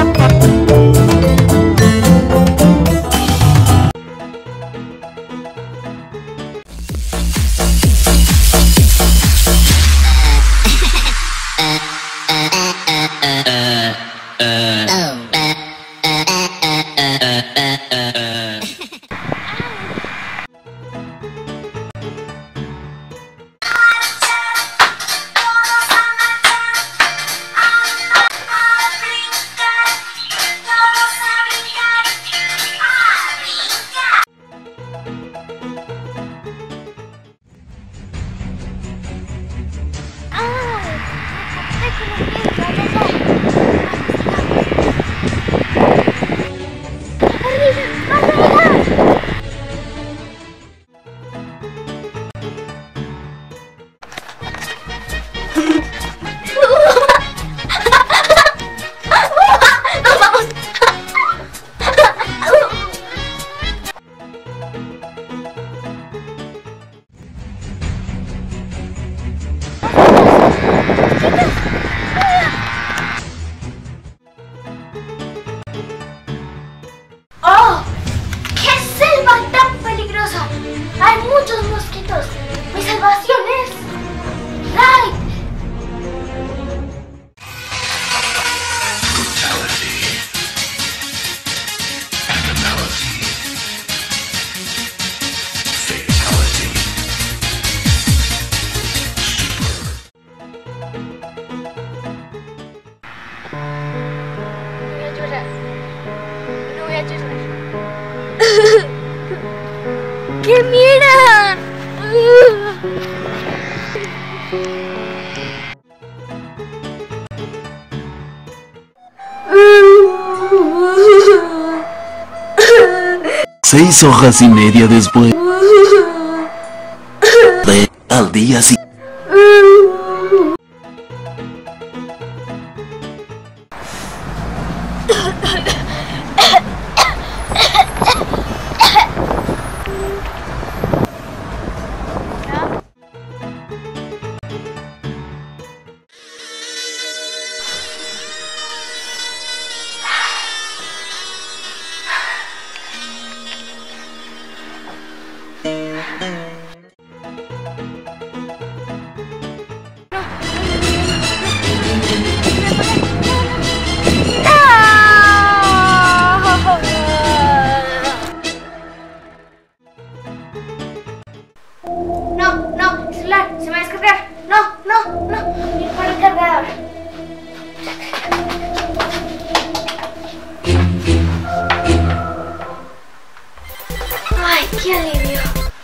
¡Oh! ¡Qué selva tan peligrosa! ¡Hay muchos mosquitos! ¡Mi salvación es Raid! ¡Qué mira! Seis hojas y media después al día siguiente. No, celular, se me va a descargar. No, ir por el cargador. Ay, qué alivio.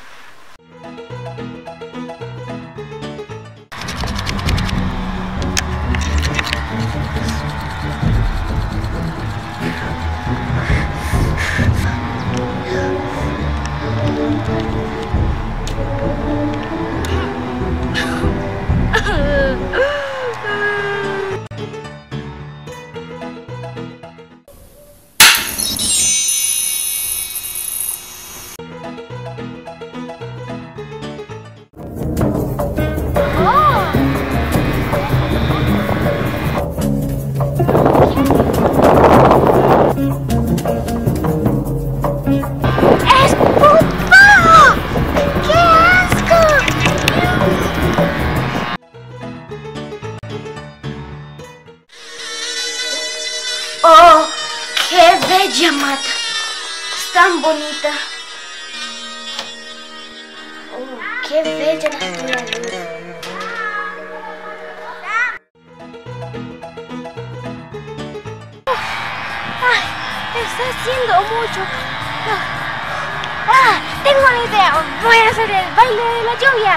¡Oh! ¡Qué bella mata! Es tan bonita. ¡Oh! ¡Qué bella naturaleza! ¡Ay! Está haciendo mucho. Tengo una idea. Voy a hacer el baile de la lluvia.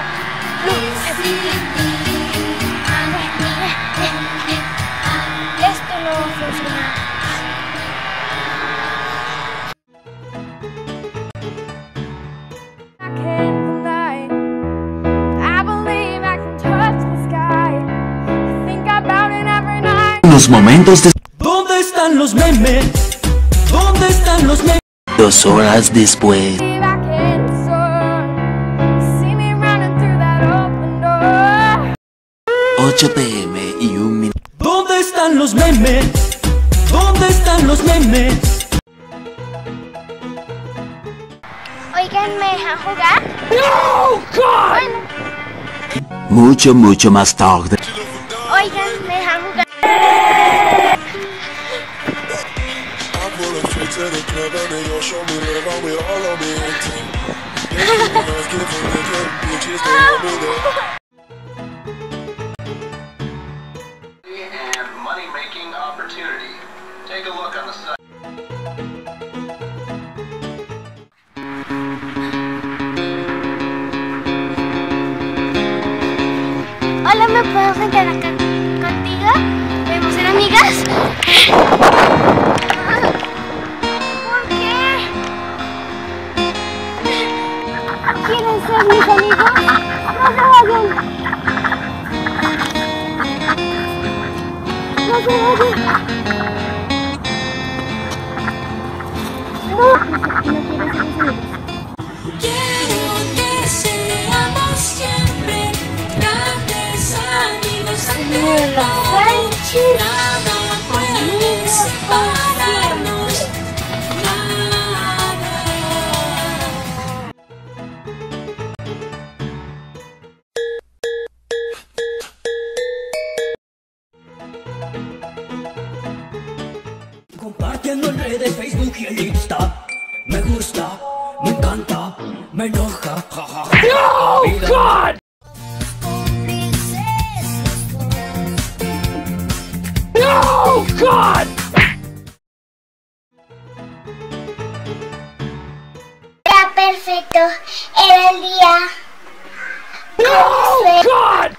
Esto no va a funcionar. Los momentos de... ¿Dónde están los memes? ¿Dónde están los memes? 2 horas después. 8 p.m. y 1 minuto. ¿Dónde están los memes? ¿Dónde están los memes? Oigan, ¿me dejan jugar? ¡No, God! Bueno, Mucho más tarde. oigan, ¿me dejan jugar? And money-making opportunity. Take a look on the site. Hola, ¿me puedo sentar acá contigo? ¿Podemos ser amigas? ¿Por qué? ¿Quieren ser mis amigos? No se vayan. No se vayan. No, no quieren ser mis amigos. Quiero que seamos siempre grandes amigos nada puede separarnos, nada. Compartiendo en redes, Facebook y el Insta. Me gusta, me encanta, me enoja. ¡No, God! ¡No, God! Era perfecto, era el día. ¡No, God!